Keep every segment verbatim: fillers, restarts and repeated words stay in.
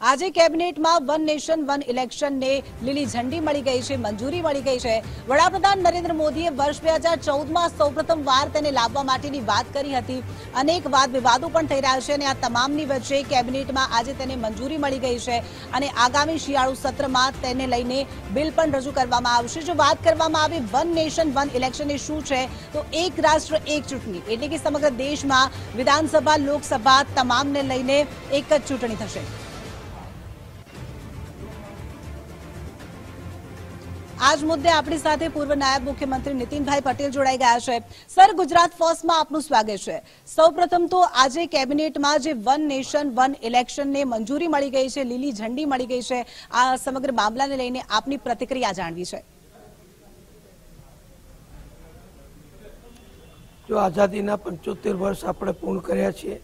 આજે કેબિનેટમાં one nation one ઇલેક્શનને લીલી ઝંડી મળી ગઈ છે, મંજૂરી મળી ગઈ છે। વડાપ્રધાન નરેન્દ્ર મોદીએ વર્ષ બે હજાર ચૌદમાં સૌપ્રથમ વાર તેને લાવવા માટેની વાત કરી હતી। અનેક વાદ વિવાદો પણ થઈ રહ્યા છે અને આ તમામની વચ્ચે કેબિનેટમાં આજે તેને મંજૂરી મળી ગઈ છે અને આગામી શિયાળુ સત્રમાં તેને લઈને બિલ પણ રજૂ કરવામાં આવશે। જો વાત કરવામાં આવે વન નેશન વન ઇલેક્શન એ શું છે, તો એક રાષ્ટ્ર એક ચૂંટણી એટલે કે સમગ્ર દેશમાં વિધાનસભા લોકસભા તમામને લઈને એક જ ચૂંટણી થશે। आज मुद्दे अपनी साथे पूर्व नायब मुख्यमंत्री नितिनभाई पटेल जोड़ाई गया है। सर, गुजरात फर्स्ट में आपनु स्वागत है। सौप्रथम तो आज केबिनेट में जे वन नेशन वन इलेक्शन ने मंजूरी मળી गई है, લીલી ઝંડી મળી ગઈ છે, આ સમગ્ર મામલાને લઈને આપની પ્રતિક્રિયા જાણવી છે। जो आजादीना पंचोतेर वर्ष આપણે પૂર્ણ કર્યા છે।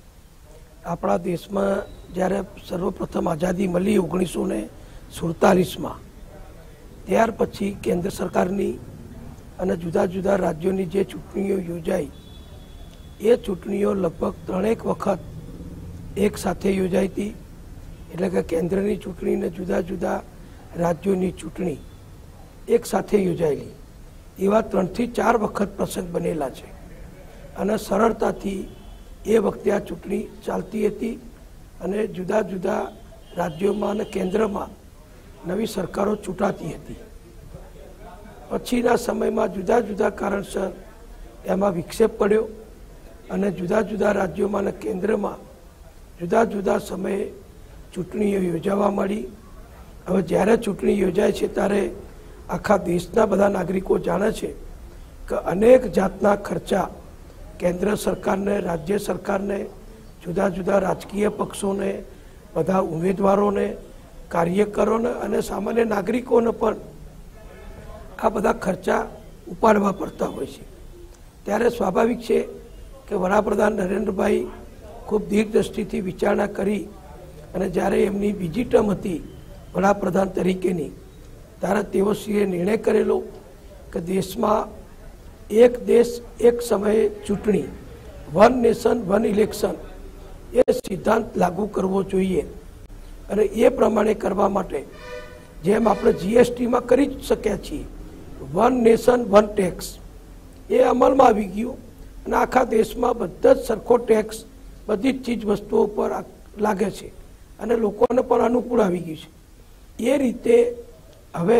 આપણા દેશમાં જ્યારે સર્વપ્રથમ આઝાદી મળી ઓગણીસો ને સુડતાલીસમાં, ત્યાર પછી કેન્દ્ર સરકારની અને જુદા જુદા રાજ્યોની જે ચૂંટણીઓ યોજાઈ, એ ચૂંટણીઓ લગભગ ત્રણેક વખત એક સાથે યોજાઈ હતી। એટલે કે કેન્દ્રની ચૂંટણી ને જુદા જુદા રાજ્યોની ચૂંટણી એક સાથે યોજાયેલી, એવા ત્રણથી ચાર વખત પ્રસંગ બનેલા છે અને સરળતાથી એ વખતે આ ચૂંટણી ચાલતી હતી અને જુદા જુદા રાજ્યોમાં અને કેન્દ્રમાં નવી સરકારો ચૂંટાતી હતી। પછીના સમયમાં જુદા જુદા કારણસર એમાં વિક્ષેપ પડ્યો અને જુદા જુદા રાજ્યોમાં અને કેન્દ્રમાં જુદા જુદા સમયે ચૂંટણીઓ યોજાવા મળી। હવે જ્યારે ચૂંટણી યોજાય છે ત્યારે આખા દેશના બધા નાગરિકો જાણે છે કે અનેક જાતના ખર્ચા કેન્દ્ર સરકારને, રાજ્ય સરકારને, જુદા જુદા રાજકીય પક્ષોને, બધા ઉમેદવારોને, કાર્યકરોને અને સામાન્ય નાગરિકોને પણ આ બધા ખર્ચા ઉપાડવા પડતા હોય છે। ત્યારે સ્વાભાવિક છે કે વડાપ્રધાન નરેન્દ્રભાઈ ખૂબ દીર્ઘદ્રષ્ટિથી વિચારણા કરી અને જ્યારે એમની બીજી ટર્મ હતી વડાપ્રધાન તરીકેની, ત્યારે તેઓશ્રીએ નિર્ણય કરેલો કે દેશમાં એક દેશ એક સમયે ચૂંટણી, વન નેશન વન ઇલેક્શન, એ સિદ્ધાંત લાગુ કરવો જોઈએ અને એ પ્રમાણે કરવા માટે જેમ આપણે જીએસટીમાં કરી શક્યા છીએ, વન નેશન વન ટેક્સ એ અમલમાં આવી ગયું અને આખા દેશમાં બધા જ સરખો ટેક્સ બધી જ ચીજ વસ્તુઓ પર લાગે છે અને લોકોને પણ અનુકૂળ આવી ગયું છે। એ રીતે હવે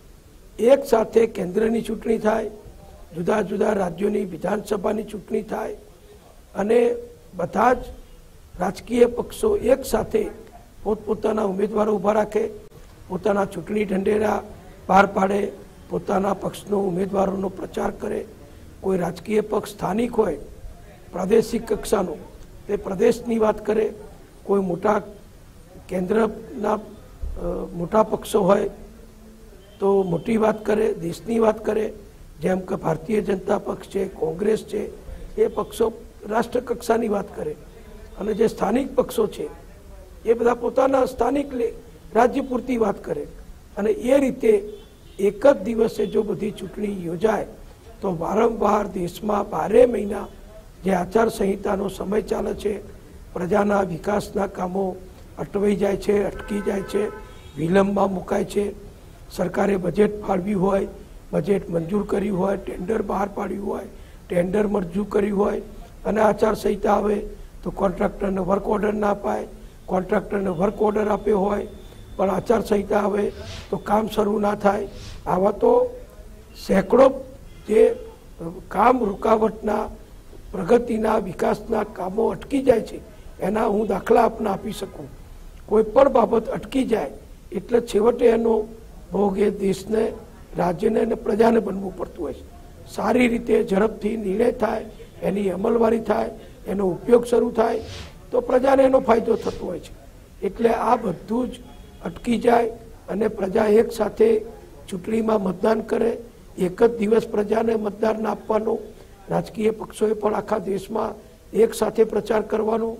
એક સાથે કેન્દ્રની ચૂંટણી થાય, જુદા જુદા રાજ્યોની વિધાનસભાની ચૂંટણી થાય અને બધા જ રાજકીય પક્ષો એક સાથે પોતપોતાના ઉમેદવારો ઊભા રાખે, પોતાના ચૂંટણી ઢંઢેરા બહાર પાડે, પોતાના પક્ષનો ઉમેદવારોનો પ્રચાર કરે। કોઈ રાજકીય પક્ષ સ્થાનિક હોય પ્રાદેશિક કક્ષાનો, તે પ્રદેશની વાત કરે, કોઈ મોટા કેન્દ્રના મોટા પક્ષો હોય તો મોટી વાત કરે, દેશની વાત કરે, જેમ કે ભારતીય જનતા પક્ષ છે, કોંગ્રેસ છે, એ પક્ષો રાષ્ટ્ર કક્ષાની વાત કરે અને જે સ્થાનિક પક્ષો છે એ બધા પોતાના સ્થાનિક રાજ્ય પૂરતી વાત કરે અને એ રીતે એક જ દિવસે જો બધી ચૂંટણી યોજાય તો વારંવાર દેશમાં બારે મહિના જે આચારસંહિતાનો સમય ચાલે છે, પ્રજાના વિકાસના કામો અટવાઈ જાય છે, અટકી જાય છે, વિલંબમાં મુકાય છે। સરકારે બજેટ ફાળવ્યું હોય, બજેટ મંજૂર કર્યું હોય, ટેન્ડર બહાર પાડ્યું હોય, ટેન્ડર મંજૂર કર્યું હોય અને આચારસંહિતા આવે તો કોન્ટ્રાક્ટરને વર્ક ઓર્ડર ના અપાય, કોન્ટ્રાક્ટરને વર્ક ઓર્ડર આપ્યો હોય પણ આચારસંહિતા આવે તો કામ શરૂ ના થાય। આવા તો સેંકડો જે કામ રૂકાવટના, પ્રગતિના, વિકાસના કામો અટકી જાય છે એના હું દાખલા આપને આપી શકું। કોઈ પણ બાબત અટકી જાય એટલે છેવટે એનો ભોગ એ દેશને, રાજ્યને અને પ્રજાને બનવું પડતું હોય છે। સારી રીતે ઝડપથી નિર્ણય થાય, એની અમલવારી થાય, એનો ઉપયોગ શરૂ થાય તો પ્રજાને એનો ફાયદો થતો હોય છે। એટલે આ બધું જ અટકી જાય અને પ્રજા એક સાથે ચૂંટણીમાં મતદાન કરે, એક જ દિવસ પ્રજાને મતદાન આપવાનો, રાજકીય પક્ષોએ પણ આખા દેશમાં એક સાથે પ્રચાર કરવાનો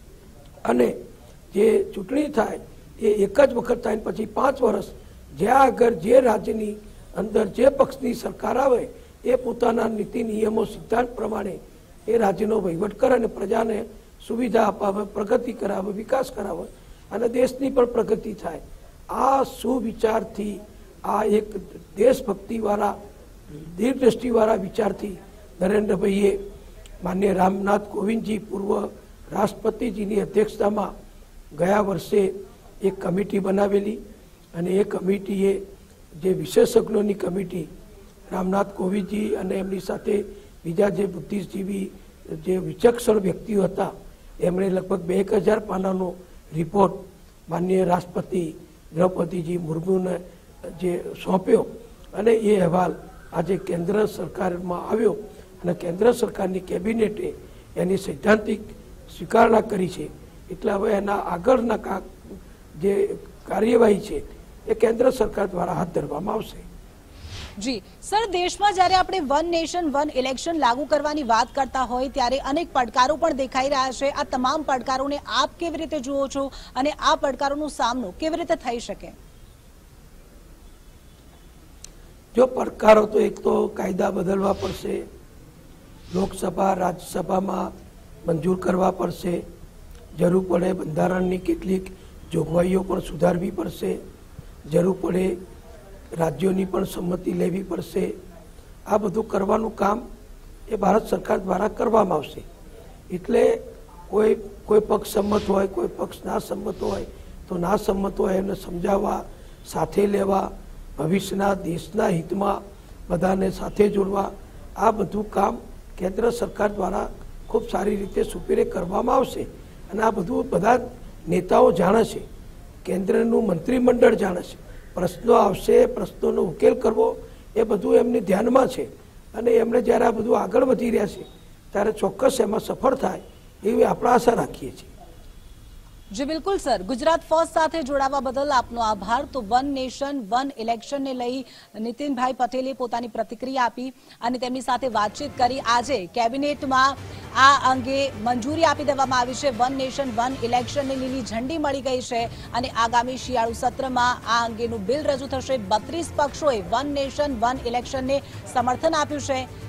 અને જે ચૂંટણી થાય એ એક જ વખત થાય, પછી પાંચ વર્ષ જ્યાં આગળ જે રાજ્યની અંદર જે પક્ષની સરકાર આવે એ પોતાના નીતિ નિયમો સિદ્ધાંત પ્રમાણે એ રાજ્યનો વહીવટ કરે અને પ્રજાને સુવિધા અપાવે, પ્રગતિ કરાવે, વિકાસ કરાવે અને દેશની પણ પ્રગતિ થાય. આ સુવિચારથી, આ એક દેશભક્તિવાળા, દીર્ઘદ્રષ્ટિવાળા વિચારથી નરેન્દ્રભાઈએ માનનીય રામનાથ કોવિંદજી પૂર્વ રાષ્ટ્રપતિજીની અધ્યક્ષતામાં ગયા વર્ષે એક કમિટી બનાવેલી અને એ કમિટીએ જે વિશેષજ્ઞોની કમિટી રામનાથ કોવિંદજી અને એમની સાથે બીજા જે બુદ્ધિજીવી જે વિચક્ષણ વ્યક્તિઓ હતા એમણે લગભગ બે એક હજાર પાનાનો રિપોર્ટ માનનીય રાષ્ટ્રપતિ દ્રૌપદીજી મુર્મુને જે સોંપ્યો અને એ અહેવાલ આજે કેન્દ્ર સરકારમાં આવ્યો અને કેન્દ્ર સરકારની કેબિનેટે એની સૈદ્ધાંતિક સ્વીકારણા કરી છે. એટલે હવે એના આગળના જે કાર્યવાહી છે એ કેન્દ્ર સરકાર દ્વારા હાથ ધરવામાં આવશે. જી સર, દેશમાં જ્યારે આપણે વન નેશન વન ઇલેક્શન લાગુ કરવાની વાત કરતા હોય ત્યારે અનેક પડકારો પણ દેખાઈ રહ્યા છે. આ તમામ પડકારોને આપ કેવી રીતે જુઓ છો અને આ પડકારોનો સામનો કેવી રીતે થઈ શકે? જો પડકારો તો એક તો કાયદા બદલવા પડશે, લોકસભા રાજ્યસભામાં મંજૂર કરવા પડશે, જરૂર પડે બંધારણની કેટલીક જોગવાઈઓ પણ સુધારવી પડશે, જરૂર પડે રાજ્યોની પણ સંમતિ લેવી પડશે. આ બધું કરવાનું કામ એ ભારત સરકાર દ્વારા કરવામાં આવશે. એટલે કોઈ કોઈ પક્ષ સંમત હોય, કોઈ પક્ષ ના સંમત હોય તો ના સંમત હોય એમને સમજાવવા, સાથે લેવા, ભવિષ્યના દેશના હિતમાં બધાને સાથે જોડવા, આ બધું કામ કેન્દ્ર સરકાર દ્વારા ખૂબ સારી રીતે સુપેરે કરવામાં આવશે. અને આ બધું બધા નેતાઓ જાણે છે, કેન્દ્રનું મંત્રીમંડળ જાણે છે. પ્રશ્નો આવશે, પ્રશ્નોનો ઉકેલ કરવો એ બધું એમની ધ્યાનમાં છે અને એમણે જ્યારે આ બધું આગળ વધી રહ્યા છે ત્યારે ચોક્કસ એમાં સફળ થાય એવી આપણે આશા રાખીએ છીએ. જી બિલકુલ સર, ગુજરાત ફર્સ્ટ સાથે જોડાવા બદલ આપનો આભાર. તો વન નેશન વન ઇલેક્શનને લઈ નીતિનભાઈ પટેલે પોતાની પ્રતિક્રિયા આપી અને તેમની સાથે વાતચીત કરી. આજે કેબિનેટમાં આ અંગે મંજૂરી આપી દેવામાં આવી છે. વન નેશન વન ઇલેક્શનને લીલી ઝંડી મળી ગઈ છે અને આગામી શિયાળુ સત્રમાં આ અંગેનું બિલ રજૂ થશે. બત્રીસ પક્ષોએ વન નેશન વન ઇલેક્શનને સમર્થન આપ્યું છે.